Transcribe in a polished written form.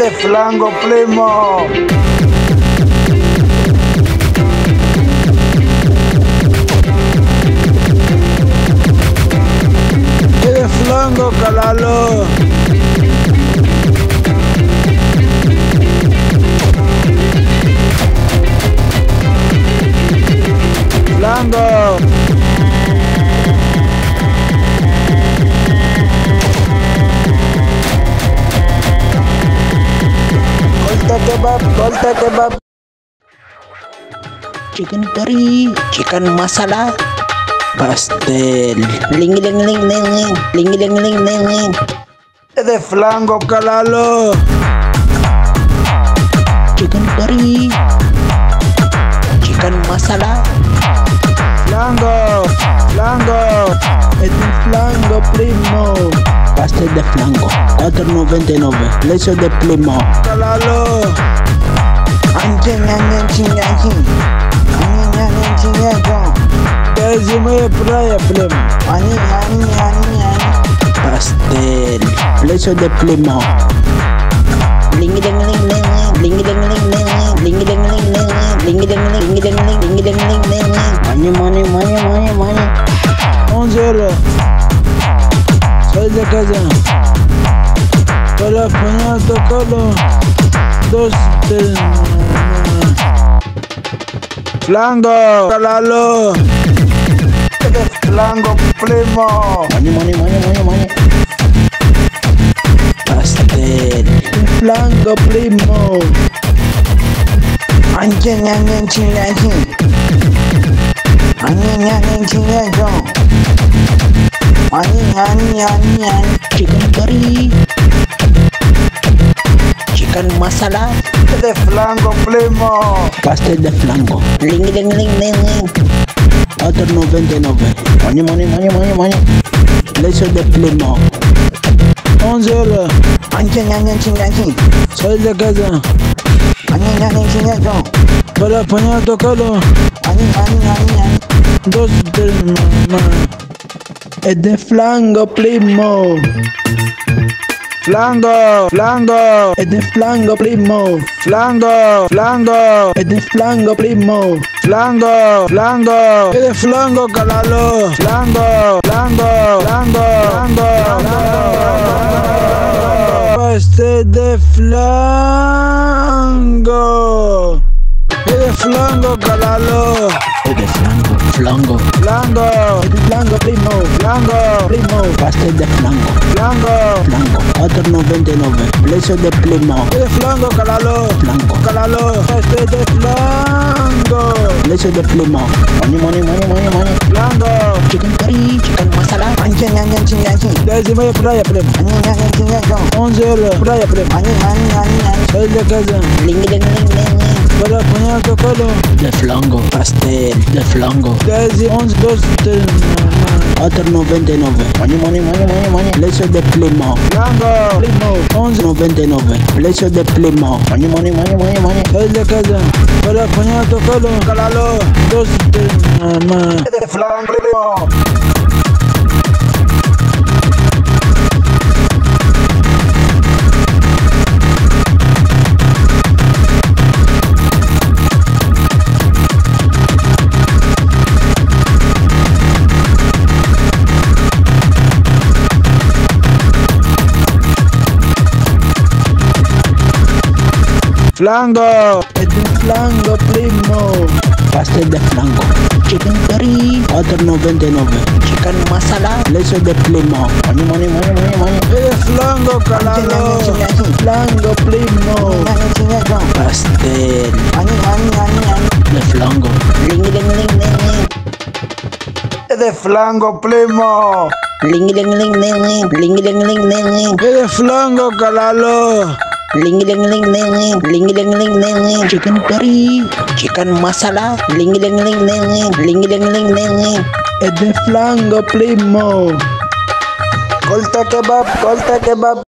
de flanco, primo. De flanco, calalo. Flanco. Kolta kebab. Chicken curry, chicken masala, pastel, ling ling ling ling ling, ling ling ling ling ling. De flanco, calalo. Chicken curry, chicken masala, Flanco, flanco. Es de flanco, primo. pastel de flanco, 4.99, precio de primo. Calalo. Decime playa, primo. Pastel, precio de primo. Ling ling ling ling, ling ling ling ling, ling ling ling ling, ling ling ling ling ling ling ling ling ling. Money. 11 euros. Soy de casa. Para poner tocado. 2 de... Flanco, calalo. De flanco, primo. Money. Pastel, Flanco, primo. chicken curry, chicken masala, De flanco, primo. pastel de flanco. Ling ling ling ling ling. 4.99. Money. Precio de primo. 11 euros. Soy de casa. Para poner tocado. 2 de... Es de flanco, primo. Flanco. Es de flanco, primo. Flanco. Es de flanco, primo. Flanco. Es de flanco, calalo. Flanco. Pastel de flanco. Es de flanco, calalo. Es de flanco. Flanco. Es de flanco, primo. Pastel de flanco. Flanco. 4.99. Precio de primo. Es de flanco, calalo. Flanco. Pastel de flanco. Precio de primo. Money. Flanco. Chicken curry, chicken masala. Decime playa, primo. 11 euros. Playa, primo. Soy de casa. Ling ling ling ling ling. Para poner tocado. De flanco. Pastel de flanco. 11, 2 de... 4.99. Money. Precio de primo. Flanco. 11.99. Precio de primo. Money. Soy de casa. Para poner tocado. Calalo. 2 de... De flanco, primo. Flanco. Es de flanco, primo. Pastel de flanco. Chicken curry, 4.99. Chicken masala. Precio de primo. Money. Es de flanco, calalo. Flanco, primo. Pastel de flanco. Ling ling ling ling ling. Es de flanco, primo. Ling ling ling ling ling. Ling ling ling ling ling. Es de flanco, calalo. Ling ling ling ling ling. Ling ling ling ling ling. Chicken curry, chicken masala. Ling ling ling ling ling. Ling ling ling ling ling. Es de flanco, primo. Kolta kebab.